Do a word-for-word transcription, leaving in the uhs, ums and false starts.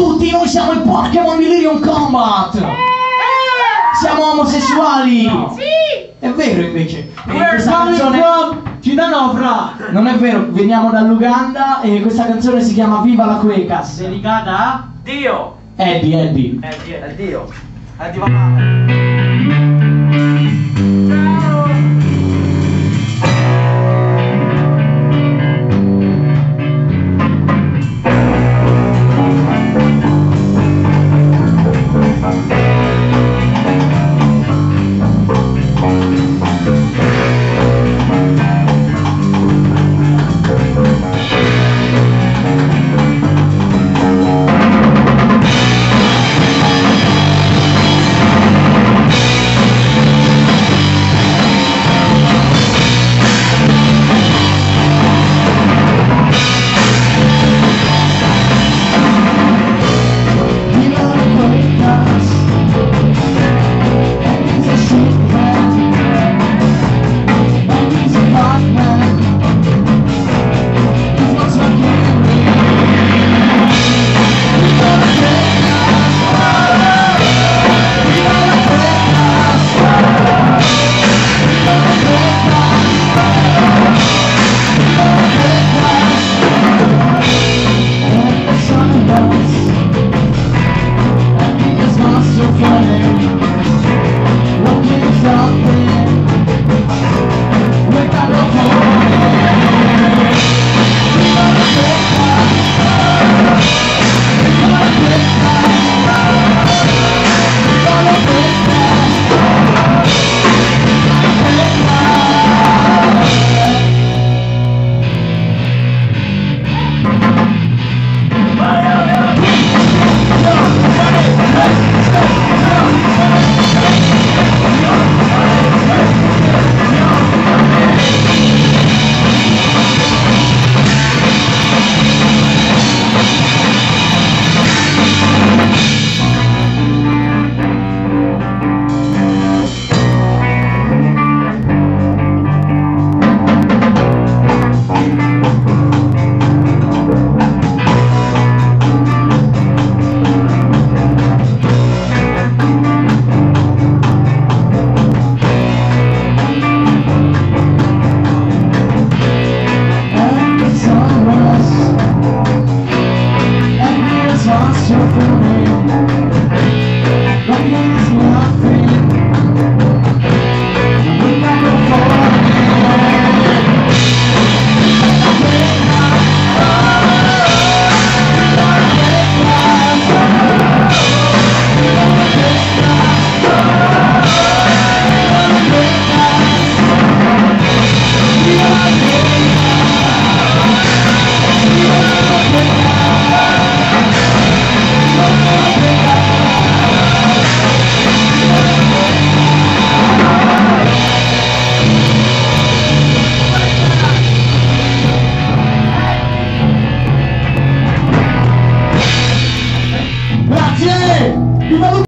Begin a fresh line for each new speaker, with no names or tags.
tutti, noi siamo il Pokémon di Lyrium Combat! Eh! Siamo omosessuali!
No. Sì!
È vero invece!
We're
questa
coming
canzone...
from Cittadinopra!
Non è vero, veniamo dall'Uganda e questa canzone si chiama Viva la Quecas!
Dedicata a
Dio!
Eddie, Eddie!
Eh, Dio!
Dio! Addio papà!